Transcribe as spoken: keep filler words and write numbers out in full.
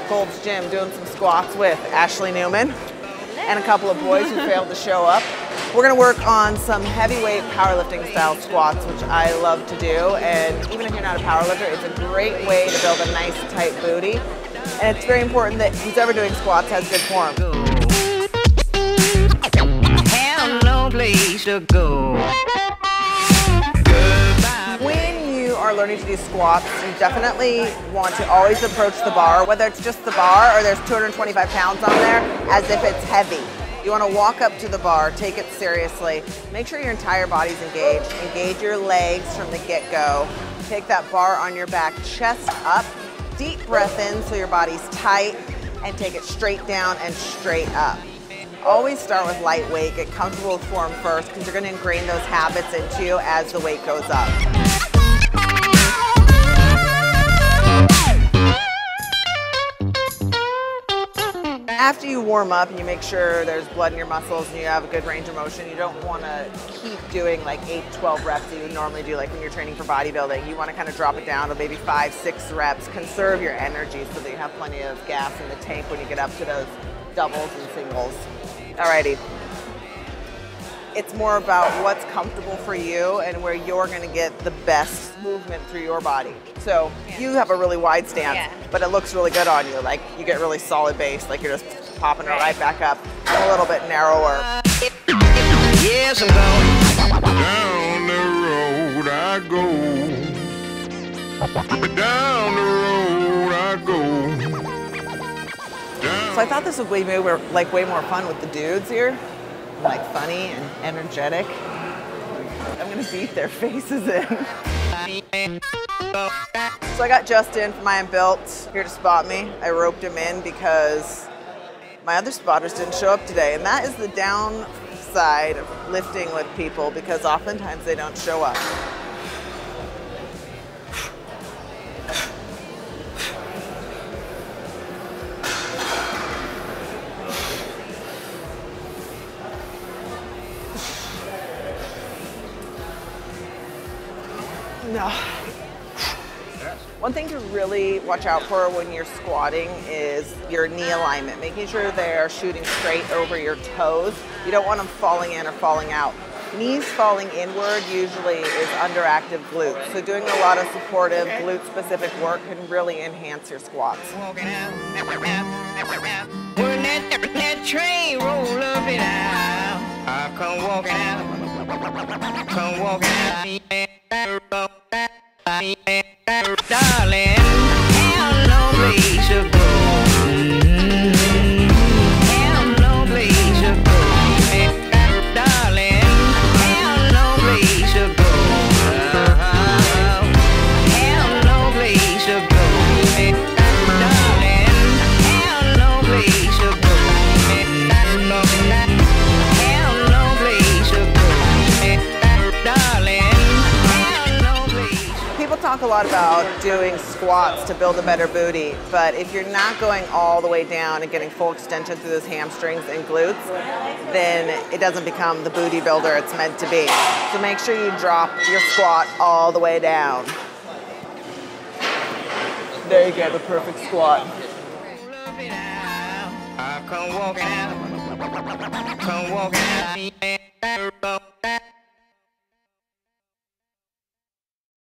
at Gold's Gym doing some squats with Ashley Newman and a couple of boys who failed to show up. We're gonna work on some heavyweight powerlifting style squats, which I love to do. And even if you're not a powerlifter, it's a great way to build a nice tight booty. And it's very important that who's ever doing squats has good form. Have no place to go. When you are learning to do squats, you definitely want to always approach the bar, whether it's just the bar or there's two hundred twenty-five pounds on there, as if it's heavy. You want to walk up to the bar, take it seriously, make sure your entire body's engaged, engage your legs from the get-go, take that bar on your back, chest up, deep breath in so your body's tight, and take it straight down and straight up. Always start with light weight, get comfortable with form first, because you're going to ingrain those habits into you as the weight goes up. After you warm up and you make sure there's blood in your muscles and you have a good range of motion, you don't want to keep doing like eight, twelve reps that you would normally do like when you're training for bodybuilding. You want to kind of drop it down to maybe five, six reps, conserve your energy so that you have plenty of gas in the tank when you get up to those doubles and singles. Alrighty. It's more about what's comfortable for you and where you're going to get the best movement through your body. So you have a really wide stance, yeah, but it looks really good on you. Like you get really solid base, like you're just popping it right back up. I'm a little bit narrower. Yes, I'm going. Down the road I go. Down the road I go. Down. So I thought this would be more, like way more fun with the dudes here. Like funny and energetic. I'm gonna beat their faces in. So I got Justin from I Am Built here to spot me. I roped him in because my other spotters didn't show up today, and that is the downside of lifting with people, because oftentimes they don't show up. No. One thing to really watch out for when you're squatting is your knee alignment, making sure they're shooting straight over your toes. You don't want them falling in or falling out. Knees falling inward usually is underactive glutes. So doing a lot of supportive glute-specific work can really enhance your squats. Walking out. When that, that train roll up and out, I come walking out. Come walking out. Darling, have no place to go. Have no place to go. Darling, have no place to go. Have no place to go. Darling, have no place to go. Have no place to go. Darling. People talk a lot about doing squats to build a better booty, but if you're not going all the way down and getting full extension through those hamstrings and glutes, then it doesn't become the booty builder it's meant to be. So make sure you drop your squat all the way down. There you go, the perfect squat. Come walking out. Come walking out.